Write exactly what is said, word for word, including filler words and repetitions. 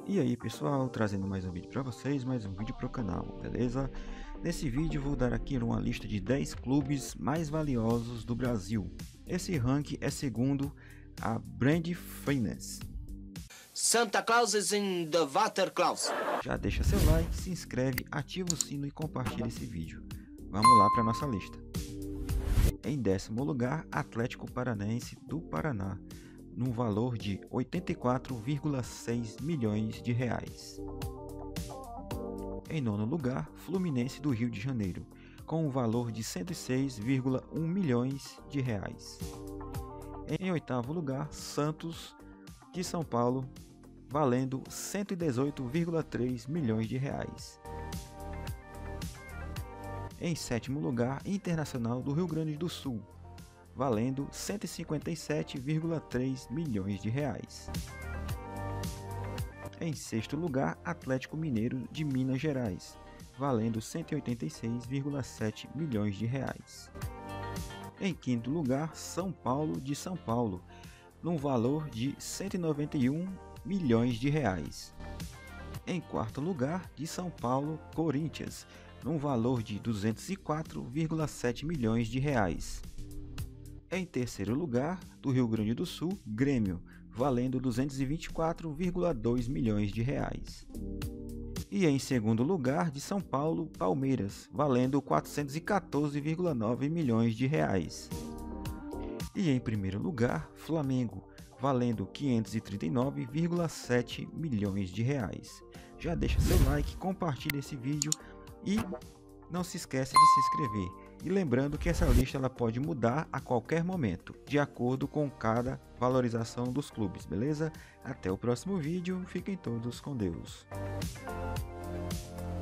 E aí pessoal, trazendo mais um vídeo para vocês, mais um vídeo para o canal, beleza? Nesse vídeo vou dar aqui uma lista de dez clubes mais valiosos do Brasil. Esse ranking é segundo a Brand Finance. Santa Claus is in the water Claus. Já deixa seu like, se inscreve, ativa o sino e compartilha esse vídeo. Vamos lá para nossa lista. Em décimo lugar, Atlético Paranaense do Paraná, num valor de oitenta e quatro vírgula seis milhões de reais. Em nono lugar, Fluminense do Rio de Janeiro, com um valor de cento e seis vírgula um milhões de reais. Em oitavo lugar, Santos de São Paulo, valendo cento e dezoito vírgula três milhões de reais. Em sétimo lugar, Internacional do Rio Grande do Sul, valendo cento e cinquenta e sete vírgula três milhões de reais. Em sexto lugar, Atlético Mineiro de Minas Gerais, valendo cento e oitenta e seis vírgula sete milhões de reais. Em quinto lugar, São Paulo de São Paulo, num valor de cento e noventa e um milhões de reais. Em quarto lugar, de São Paulo, Corinthians, num valor de duzentos e quatro vírgula sete milhões de reais. Em terceiro lugar, do Rio Grande do Sul, Grêmio, valendo duzentos e vinte e quatro vírgula dois milhões de reais. E em segundo lugar, de São Paulo, Palmeiras, valendo quatrocentos e quatorze vírgula nove milhões de reais. E em primeiro lugar, Flamengo, valendo quinhentos e trinta e nove vírgula sete milhões de reais. Já deixa seu like, compartilha esse vídeo e não se esqueça de se inscrever. E lembrando que essa lista ela pode mudar a qualquer momento, de acordo com cada valorização dos clubes, beleza? Até o próximo vídeo, fiquem todos com Deus.